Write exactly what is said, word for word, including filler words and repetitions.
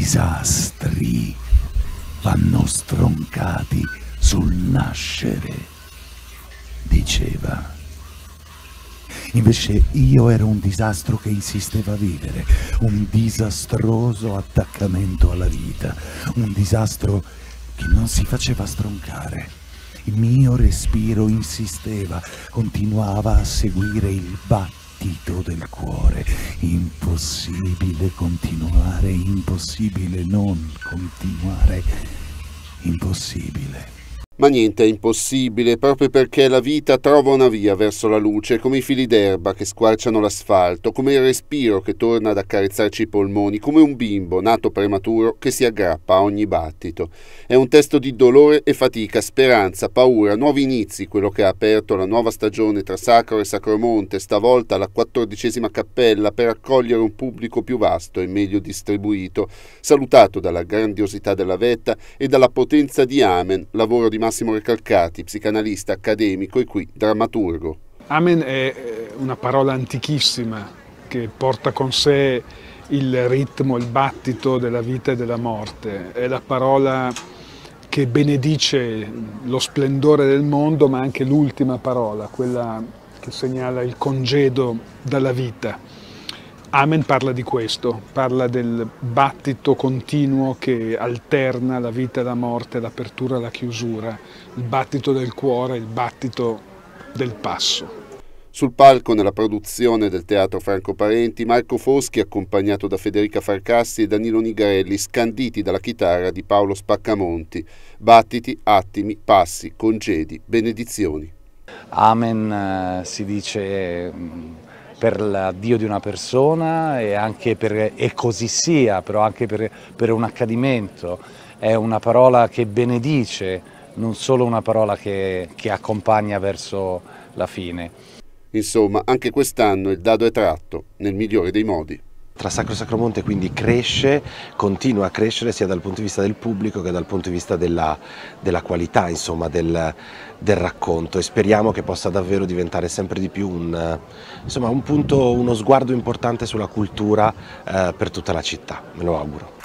disastri vanno stroncati sul nascere, diceva. Invece io ero un disastro che insisteva a vivere, un disastroso attaccamento alla vita, un disastro che non si faceva stroncare. Il mio respiro insisteva, continuava a seguire il battito del cuore. Impossibile continuare, impossibile non continuare, impossibile. Ma niente è impossibile, proprio perché la vita trova una via verso la luce, come i fili d'erba che squarciano l'asfalto, come il respiro che torna ad accarezzarci i polmoni, come un bimbo nato prematuro che si aggrappa a ogni battito. È un testo di dolore e fatica, speranza, paura, nuovi inizi, quello che ha aperto la nuova stagione tra Sacro e Sacromonte, stavolta alla quattordicesima cappella, per accogliere un pubblico più vasto e meglio distribuito, salutato dalla grandiosità della vetta e dalla potenza di Amen, lavoro di Massimo Recalcati, psicanalista, accademico e qui drammaturgo. Amen è una parola antichissima che porta con sé il ritmo, il battito della vita e della morte. È la parola che benedice lo splendore del mondo, ma anche l'ultima parola, quella che segnala il congedo dalla vita. Amen parla di questo, parla del battito continuo che alterna la vita e la morte, l'apertura e la chiusura, il battito del cuore, il battito del passo. Sul palco, nella produzione del Teatro Franco Parenti, Marco Foschi, accompagnato da Federica Farcassi e Danilo Nigarelli, scanditi dalla chitarra di Paolo Spaccamonti. Battiti, attimi, passi, congedi, benedizioni. Amen eh, si dice per l'addio di una persona e anche per e così sia, però anche per, per un accadimento. È una parola che benedice, non solo una parola che, che accompagna verso la fine. Insomma, anche quest'anno il dado è tratto, nel migliore dei modi. Tra Sacro e Sacromonte quindi cresce, continua a crescere sia dal punto di vista del pubblico che dal punto di vista della, della qualità, insomma, del, del racconto, e speriamo che possa davvero diventare sempre di più un, insomma, un punto, uno sguardo importante sulla cultura eh, per tutta la città, me lo auguro.